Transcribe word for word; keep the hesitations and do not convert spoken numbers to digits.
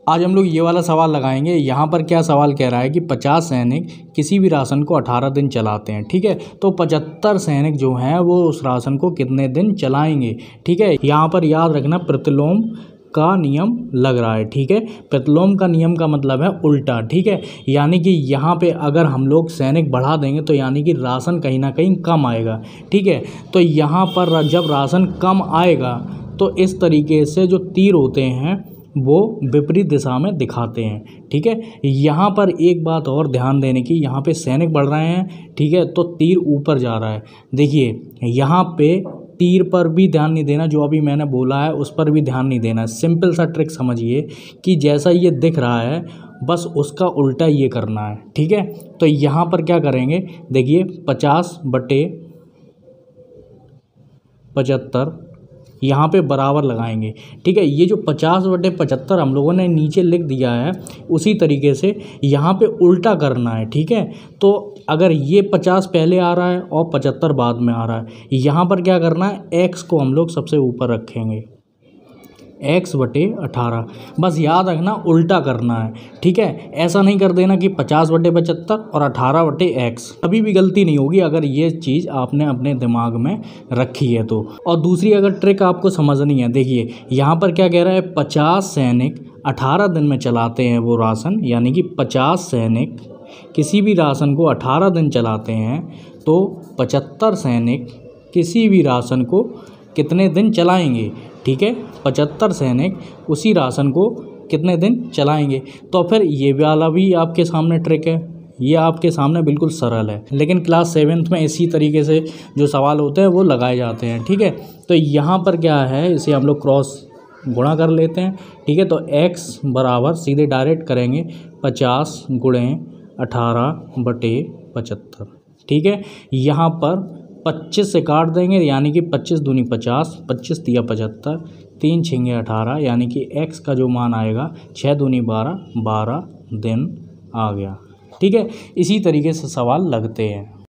आज हम लोग ये वाला सवाल लगाएंगे। यहाँ पर क्या सवाल कह रहा है कि पचास सैनिक किसी भी राशन को अठारह दिन चलाते हैं, ठीक है। तो पचहत्तर सैनिक जो हैं वो उस राशन को कितने दिन चलाएंगे, ठीक है। यहाँ पर याद रखना प्रतिलोम का नियम लग रहा है, ठीक है। प्रतिलोम का नियम का मतलब है उल्टा, ठीक है। यानी कि यहाँ पे अगर हम लोग सैनिक बढ़ा देंगे तो यानी कि राशन कहीं ना कहीं कम आएगा, ठीक है। तो यहाँ पर जब राशन कम आएगा तो इस तरीके से जो तीर होते हैं वो विपरीत दिशा में दिखाते हैं, ठीक है। यहाँ पर एक बात और ध्यान देने की, यहाँ पे सैनिक बढ़ रहे हैं, ठीक है, तो तीर ऊपर जा रहा है। देखिए यहाँ पे तीर पर भी ध्यान नहीं देना, जो अभी मैंने बोला है उस पर भी ध्यान नहीं देना। सिंपल सा ट्रिक समझिए कि जैसा ये दिख रहा है बस उसका उल्टा ये करना है, ठीक है। तो यहाँ पर क्या करेंगे, देखिए पचास बटे पचहत्तर यहाँ पे बराबर लगाएंगे, ठीक है। ये जो पचास बटे पचहत्तर हम लोगों ने नीचे लिख दिया है उसी तरीके से यहाँ पे उल्टा करना है, ठीक है। तो अगर ये पचास पहले आ रहा है और पचहत्तर बाद में आ रहा है, यहाँ पर क्या करना है, एक्स को हम लोग सबसे ऊपर रखेंगे, एक्स बटे अठारह। बस याद रखना उल्टा करना है, ठीक है। ऐसा नहीं कर देना कि पचास बटे पचहत्तर और अठारह बटे एक्स, कभी भी गलती नहीं होगी अगर ये चीज़ आपने अपने दिमाग में रखी है तो। और दूसरी अगर ट्रिक आपको समझनी है, देखिए यहाँ पर क्या कह रहा है, पचास सैनिक अठारह दिन में चलाते हैं वो राशन, यानी कि पचास सैनिक किसी भी राशन को अठारह दिन चलाते हैं, तो पचहत्तर सैनिक किसी भी राशन को कितने दिन चलाएंगे, ठीक है। पचहत्तर सैनिक उसी राशन को कितने दिन चलाएंगे। तो फिर ये वाला भी आपके सामने ट्रिक है, ये आपके सामने बिल्कुल सरल है, लेकिन क्लास सेवेंथ में इसी तरीके से जो सवाल होते हैं वो लगाए जाते हैं, ठीक है। तो यहाँ पर क्या है, इसे हम लोग क्रॉस गुणा कर लेते हैं, ठीक है। तो x बराबर सीधे डायरेक्ट करेंगे पचास गुणे अठारह बटे पचहत्तर, ठीक है। यहाँ पर पच्चीस से काट देंगे, यानी कि पच्चीस दूनी पचास, पच्चीस दिया पचहत्तर, तीन छिंगे अठारह, यानी कि x का जो मान आएगा छः दूनी बारह, बारह दिन आ गया, ठीक है। इसी तरीके से सवाल लगते हैं।